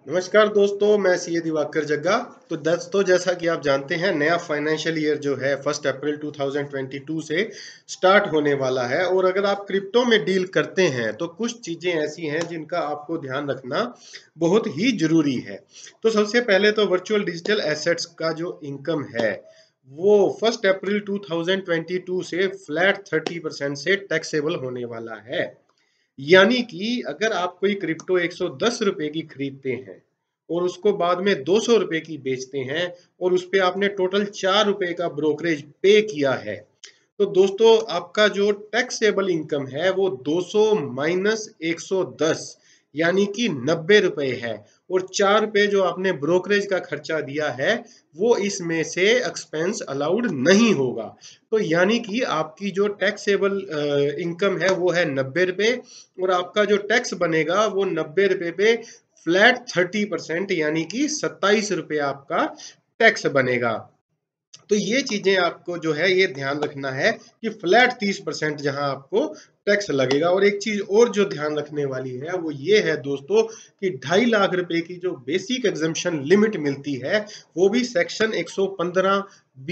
नमस्कार दोस्तों, मैं सीए दिवाकर जग्गा। तो दोस्तों, जैसा कि आप जानते हैं, नया फाइनेंशियल ईयर जो है 1 अप्रैल 2022 से स्टार्ट होने वाला है। और अगर आप क्रिप्टो में डील करते हैं तो कुछ चीज़ें ऐसी हैं जिनका आपको ध्यान रखना बहुत ही ज़रूरी है। तो सबसे पहले तो वर्चुअल डिजिटल एसेट्स का जो इनकम है वो 1 अप्रैल 2022 से फ्लैट 30% से टैक्सेबल होने वाला है। यानी कि अगर आप कोई क्रिप्टो 110 रुपए की खरीदते हैं और उसको बाद में 200 रुपए की बेचते हैं और उस पे आपने टोटल 4 रुपए का ब्रोकरेज पे किया है, तो दोस्तों आपका जो टैक्सेबल इनकम है वो 200 माइनस 110 यानी कि 90 रुपए है। और 4 रुपए जो आपने ब्रोकरेज का खर्चा दिया है वो इसमें से एक्सपेंस अलाउड नहीं होगा। तो यानी कि आपकी जो टैक्सेबल इनकम है वो है 90 रुपए और आपका जो टैक्स बनेगा वो 90 रुपए पे फ्लैट 30% यानी कि 27 रुपए आपका टैक्स बनेगा। तो ये चीजें आपको जो है ये ध्यान रखना है कि फ्लैट 30% जहां आपको टैक्स लगेगा। और एक चीज और जो ध्यान रखने वाली है वो ये है दोस्तों कि 2.5 लाख रुपए की जो बेसिक एग्जम्पशन लिमिट मिलती है वो भी section 115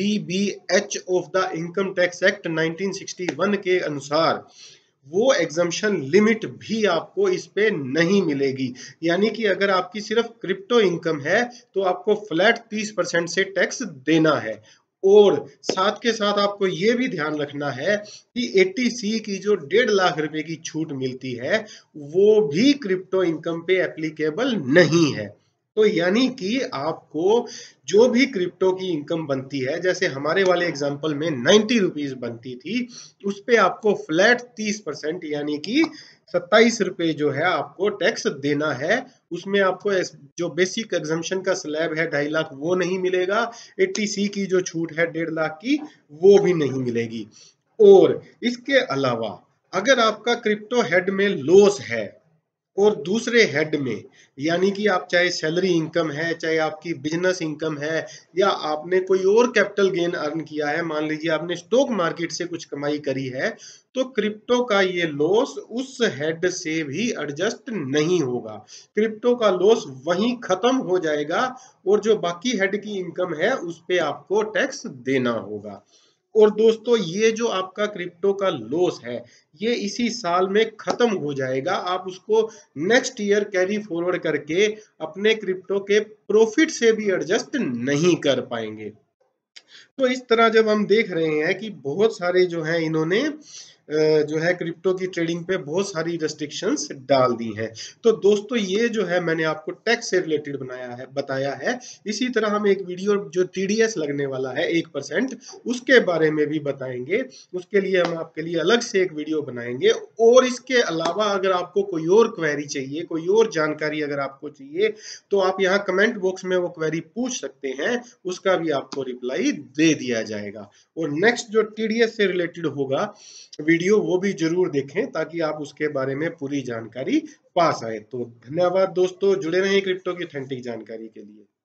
BBH of the income tax act 1961 के अनुसार वो एग्जम्पशन लिमिट भी आपको इस पे नहीं मिलेगी। यानी कि अगर आपकी सिर्फ क्रिप्टो इनकम है तो आपको फ्लैट 30% से टैक्स देना है। और साथ के साथ आपको ये भी ध्यान रखना है कि 80C की जो 1.5 लाख रुपए की छूट मिलती है वो भी क्रिप्टो इनकम पे एप्लीकेबल नहीं है। तो यानी कि आपको जो भी क्रिप्टो की इनकम बनती है, जैसे हमारे वाले एग्जांपल में 90 रुपीज बनती थी, उस पे आपको फ्लैट 30% यानी कि 27 रुपए जो है आपको टैक्स देना है। उसमें आपको जो बेसिक एग्जम्पशन का स्लैब है 2.5 लाख वो नहीं मिलेगा। 80C की जो छूट है 1.5 लाख की वो भी नहीं मिलेगी। और इसके अलावा अगर आपका क्रिप्टो हेड में लॉस है और दूसरे हेड में, यानी कि आप चाहे सैलरी इनकम है, चाहे आपकी बिजनेस इनकम है, या आपने कोई और कैपिटल गेन अर्न किया है, मान लीजिए आपने स्टॉक मार्केट से कुछ कमाई करी है, तो क्रिप्टो का ये लॉस उस हेड से भी एडजस्ट नहीं होगा। क्रिप्टो का लॉस वहीं खत्म हो जाएगा और जो बाकी हेड की इनकम है उस पे आपको टैक्स देना होगा। और दोस्तों, ये जो आपका क्रिप्टो का लॉस है ये इसी साल में खत्म हो जाएगा। आप उसको नेक्स्ट ईयर कैरी फॉरवर्ड करके अपने क्रिप्टो के प्रॉफिट से भी एडजस्ट नहीं कर पाएंगे। तो इस तरह जब हम देख रहे हैं कि बहुत सारे जो है इन्होंने जो है क्रिप्टो की ट्रेडिंग पे बहुत सारी रेस्ट्रिक्शंस डाल दी हैं। तो दोस्तों, ये जो है मैंने आपको टैक्स से रिलेटेड बताया है। इसी तरह हम एक वीडियो जो टीडीएस लगने वाला है 1%, उसके बारे में भी बताएंगे। उसके लिए हम आपके लिए अलग से एक वीडियो बनाएंगे। और इसके अलावा अगर आपको कोई और क्वेरी चाहिए, कोई और जानकारी अगर आपको चाहिए, तो आप यहाँ कमेंट बॉक्स में वो क्वेरी पूछ सकते हैं, उसका भी आपको रिप्लाई दे दिया जाएगा। और नेक्स्ट जो टीडीएस से रिलेटेड होगा वीडियो वो भी जरूर देखें ताकि आप उसके बारे में पूरी जानकारी पा पाए। तो धन्यवाद दोस्तों, जुड़े रहें क्रिप्टो की ऑथेंटिक जानकारी के लिए।